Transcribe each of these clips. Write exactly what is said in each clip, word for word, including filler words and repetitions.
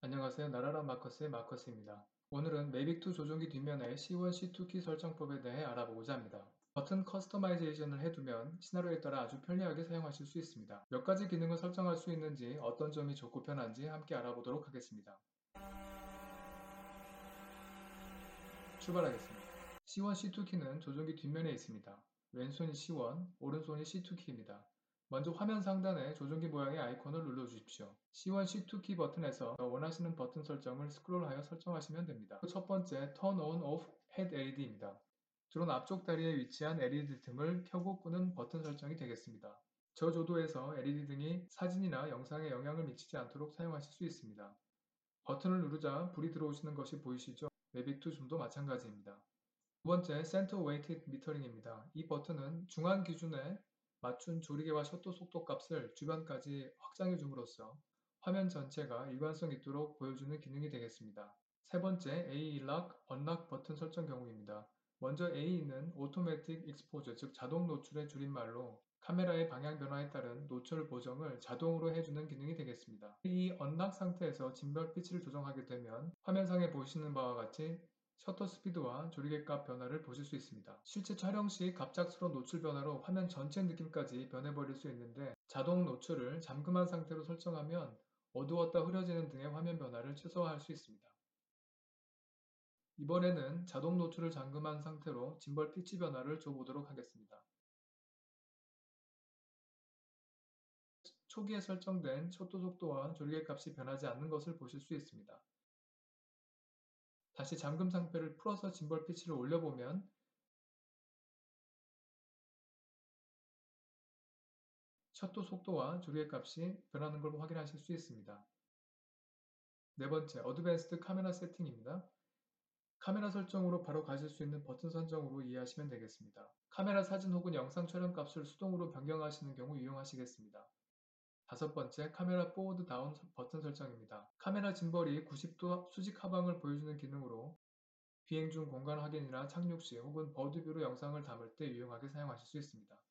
안녕하세요. 나라라 마커스의 마커스입니다. 오늘은 매빅 투 조종기 뒷면의 씨 원, 씨 투 키 설정법에 대해 알아보고자 합니다. 버튼 커스터마이제이션을 해두면 시나리오에 따라 아주 편리하게 사용하실 수 있습니다. 몇 가지 기능을 설정할 수 있는지, 어떤 점이 좋고 편한지 함께 알아보도록 하겠습니다. 출발하겠습니다. 씨 원, 씨 투 키는 조종기 뒷면에 있습니다. 왼손이 씨 원, 오른손이 씨 투 키입니다. 먼저 화면 상단에 조종기 모양의 아이콘을 눌러주십시오. 씨 원, 씨 투 키 버튼에서 원하시는 버튼 설정을 스크롤하여 설정하시면 됩니다. 첫 번째, Turn on off head 엘이디입니다. 드론 앞쪽 다리에 위치한 엘이디 등을 켜고 끄는 버튼 설정이 되겠습니다. 저조도에서 엘이디 등이 사진이나 영상에 영향을 미치지 않도록 사용하실 수 있습니다. 버튼을 누르자 불이 들어오시는 것이 보이시죠? 매빅 투 줌도 마찬가지입니다. 두 번째, 센터 웨이티드 미터링입니다. 이 버튼은 중앙 기준에 맞춘 조리개와 셔터 속도 값을 주변까지 확장해 줌으로써 화면 전체가 일관성 있도록 보여주는 기능이 되겠습니다. 세 번째, 에이 락, 언락 버튼 설정 경우입니다. 먼저 에이는 Automatic Exposure, 즉 자동 노출의 줄임말로 카메라의 방향 변화에 따른 노출 보정을 자동으로 해주는 기능이 되겠습니다. 이 언락 상태에서 진별 피치를 조정하게 되면 화면상에 보시는 바와 같이 셔터 스피드와 조리개값 변화를 보실 수 있습니다. 실제 촬영 시 갑작스러운 노출 변화로 화면 전체 느낌까지 변해버릴 수 있는데 자동 노출을 잠금한 상태로 설정하면 어두웠다 흐려지는 등의 화면 변화를 최소화할 수 있습니다. 이번에는 자동 노출을 잠금한 상태로 짐벌 피치 변화를 줘보도록 하겠습니다. 초기에 설정된 셔터 속도와 조리개 값이 변하지 않는 것을 보실 수 있습니다. 다시 잠금 상태를 풀어서 짐벌 피치를 올려보면 셔터 속도와 조리개 값이 변하는 걸 확인하실 수 있습니다. 네 번째, 어드밴스드 카메라 세팅입니다. 카메라 설정으로 바로 가실 수 있는 버튼 선정으로 이해하시면 되겠습니다. 카메라 사진 혹은 영상 촬영 값을 수동으로 변경하시는 경우 이용하시겠습니다. 다섯 번째, 카메라 포워드 다운 버튼 설정입니다. 카메라 짐벌이 구십 도 수직 하방을 보여주는 기능으로 비행 중 공간 확인이나 착륙 시 혹은 버드뷰로 영상을 담을 때 유용하게 사용하실 수 있습니다.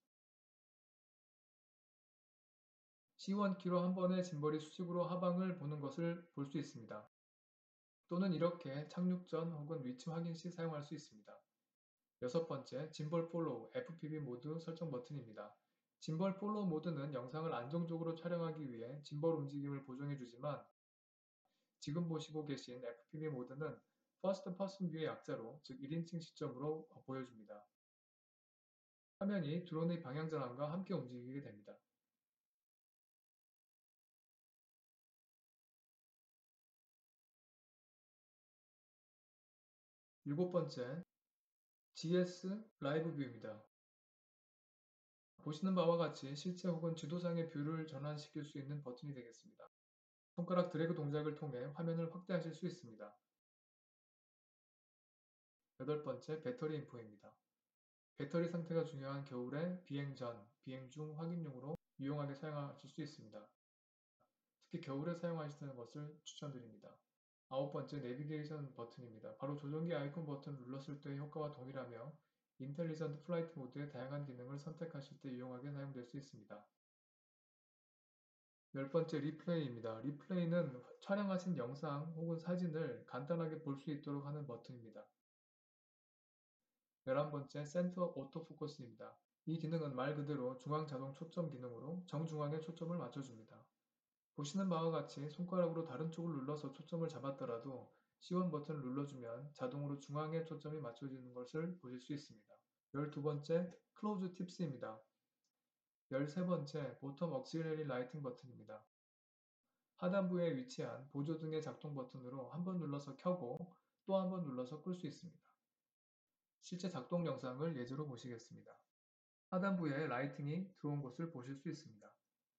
씨 원 키로 한 번에 짐벌이 수직으로 하방을 보는 것을 볼 수 있습니다. 또는 이렇게 착륙 전 혹은 위치 확인 시 사용할 수 있습니다. 여섯 번째, 짐벌 폴로우 에프피브이 모드 설정 버튼입니다. 짐벌 폴로우 모드는 영상을 안정적으로 촬영하기 위해 짐벌 움직임을 보정해주지만 지금 보시고 계신 에프피브이 모드는 퍼스트 퍼슨 뷰의 약자로, 즉 일 인칭 시점으로 보여줍니다. 화면이 드론의 방향 전환과 함께 움직이게 됩니다. 일곱 번째, 지에스 라이브 뷰입니다. 보시는 바와 같이 실제 혹은 지도상의 뷰를 전환시킬 수 있는 버튼이 되겠습니다. 손가락 드래그 동작을 통해 화면을 확대하실 수 있습니다. 여덟 번째, 배터리 인포입니다. 배터리 상태가 중요한 겨울에 비행 전, 비행 중 확인용으로 유용하게 사용하실 수 있습니다. 특히 겨울에 사용하시는 것을 추천드립니다. 아홉 번째, 내비게이션 버튼입니다. 바로 조종기 아이콘 버튼을 눌렀을 때의 효과와 동일하며 인텔리전트 플라이트 모드의 다양한 기능을 선택하실 때 유용하게 사용될 수 있습니다. 열 번째, 리플레이입니다. 리플레이는 촬영하신 영상 혹은 사진을 간단하게 볼 수 있도록 하는 버튼입니다. 열한 번째, 센터 오토포커스입니다. 이 기능은 말 그대로 중앙 자동 초점 기능으로 정중앙에 초점을 맞춰줍니다. 보시는 바와 같이 손가락으로 다른 쪽을 눌러서 초점을 잡았더라도 씨 원 버튼을 눌러주면 자동으로 중앙에 초점이 맞춰지는 것을 보실 수 있습니다. 열두 번째, 클로즈 팁스입니다. 열세 번째, 보텀 억실러리 라이팅 버튼입니다. 하단부에 위치한 보조등의 작동 버튼으로 한 번 눌러서 켜고 또 한 번 눌러서 끌 수 있습니다. 실제 작동 영상을 예제로 보시겠습니다. 하단부에 라이팅이 들어온 것을 보실 수 있습니다.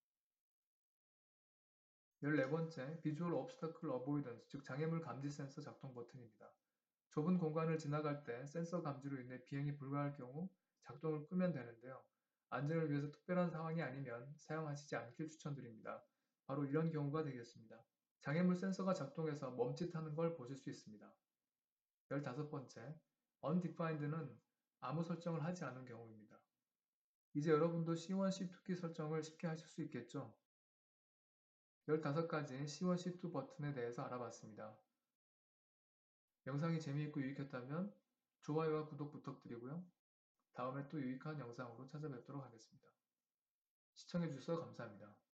열네 번째, 비주얼 옵스터클 어보이던스, 즉 장애물 감지 센서 작동 버튼입니다. 좁은 공간을 지나갈 때 센서 감지로 인해 비행이 불가할 경우 작동을 끄면 되는데요. 안전을 위해서 특별한 상황이 아니면 사용하시지 않길 추천드립니다. 바로 이런 경우가 되겠습니다. 장애물 센서가 작동해서 멈칫하는 걸 보실 수 있습니다. 열다섯 번째, Undefined는 아무 설정을 하지 않은 경우입니다. 이제 여러분도 씨 원, 씨 투 키 설정을 쉽게 하실 수 있겠죠? 열다섯 가지 씨 원, 씨 투 버튼에 대해서 알아봤습니다. 영상이 재미있고 유익했다면 좋아요와 구독 부탁드리고요. 다음에 또 유익한 영상으로 찾아뵙도록 하겠습니다. 시청해주셔서 감사합니다.